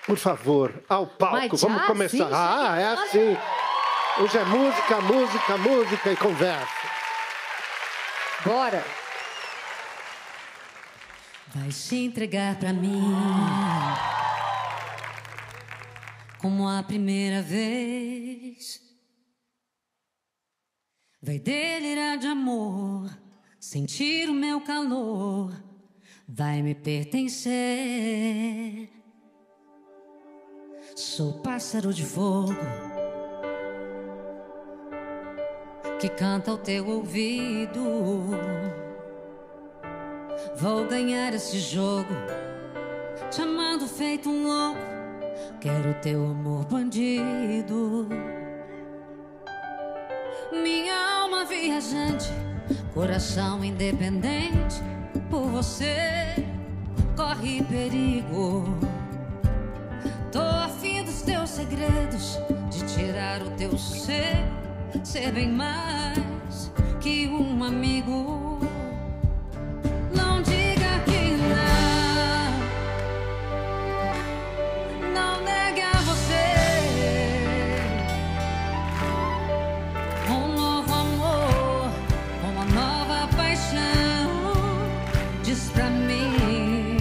Por favor, ao palco. Vamos começar. Sim, é assim. Hoje é música, música, música e conversa. Bora. Vai se entregar pra mim como a primeira vez. Vai delirar de amor, sentir o meu calor. Vai me pertencer. Sou pássaro de fogo que canta ao teu ouvido. Vou ganhar esse jogo, te amando feito um louco. Quero teu amor bandido. Minha alma viajante, coração independente. Por você corre perigo. Tô afim dos teus segredos, de tirar o teu ser bem mais que um amigo. Não diga que não negue a você um novo amor, uma nova paixão. Diz pra mim,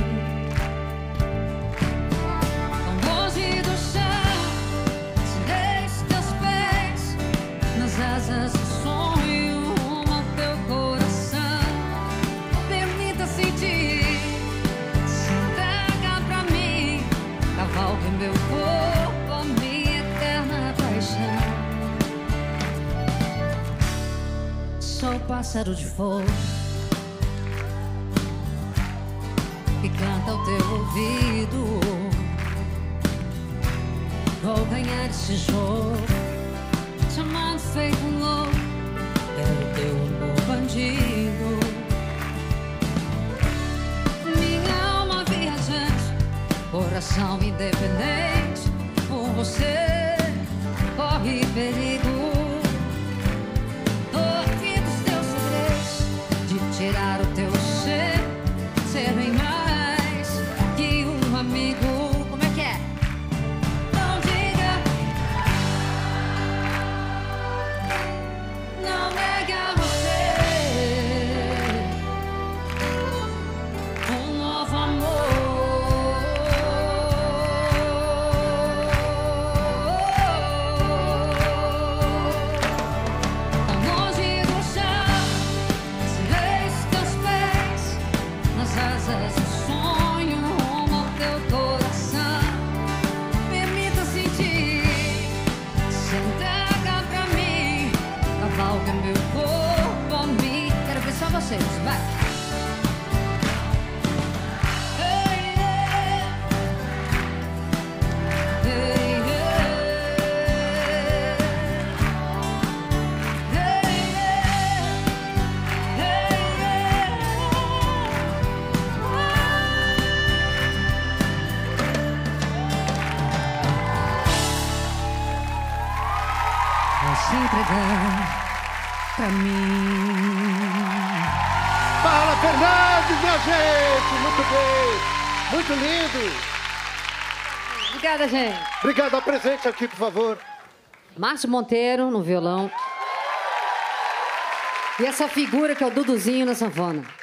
tão longe do chão, tirei os teus pés nas asas do sonho, rumo ao teu coração. Permita sentir, se entrega pra mim, cavalgue meu corpo, a minha eterna paixão. Sou pássaro de fogo que canta ao teu ouvido. Vou ganhar esse jogo, te amando feito um louco. Quero teu amor bandido. Minha alma viajante, coração independente. Por você corre perigo. Tô afim dos teus segredos, de tirar o teu ser bem mais que um amigo. Como é que é? Não diga, não negue a você um novo amor. Tão longe do chão, serei os teus pés nas asas do sonho, rumo ao teu coração. Permita sentir, se entrega pra mim, cavalga meu corpo a mim. Quero ver só vocês, vai. Hey, yeah. Hey, yeah. Hey, yeah. Hey, yeah. Vai se entregar pra mim. Fala, Fernandes, minha gente! Muito bem! Muito lindo! Obrigada, gente. Obrigado. Apresente aqui, por favor. Márcio Monteiro no violão. E essa figura que é o Duduzinho na sanfona.